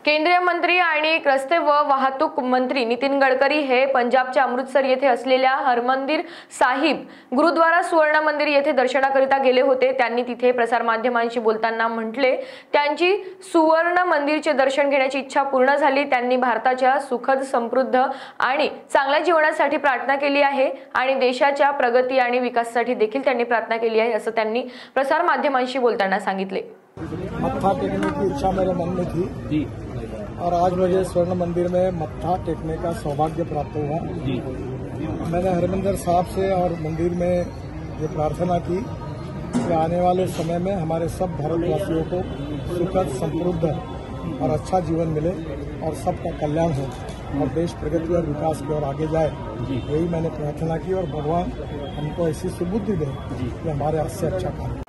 केंद्रीय मंत्री आणि रस्ते व वाहतूक मंत्री नितीन गडकरी हे पंजाबच्या अमृतसर येथे असलेल्या हरमंदिर साहिब गुरुद्वारा सुवर्ण मंदिर येथे दर्शनाकरिता गेले होते। त्यांनी तिथे प्रसार माध्यमांशी बोलताना म्हटले, त्यांची सुवर्ण मंदिरचे दर्शन घेण्याची इच्छा पूर्ण झाली। त्यांनी भारताच्या सुखद समृद्ध आणि चांगल्या जीवनासाठी प्रार्थना केली आहे आणि देशाच्या प्रगती आणि विकासासाठी देखील त्यांनी प्रार्थना केली आहे, असं त्यांनी प्रसार माध्यमांशी बोलताना सांगितले। मत्था टेकने की इच्छा मेरे मन में थी जी, और आज मुझे स्वर्ण मंदिर में मत्था टेकने का सौभाग्य प्राप्त हुआ जी। मैंने हरमंदिर साहब से और मंदिर में ये प्रार्थना की कि आने वाले समय में हमारे सब भारतवासियों को सुखद समृद्ध और अच्छा जीवन मिले और सबका कल्याण हो और देश प्रगति और विकास की ओर आगे जाए। यही मैंने प्रार्थना की और भगवान हमको ऐसी सुबुद्धि दे कि हमारे हाथ से अच्छा काम।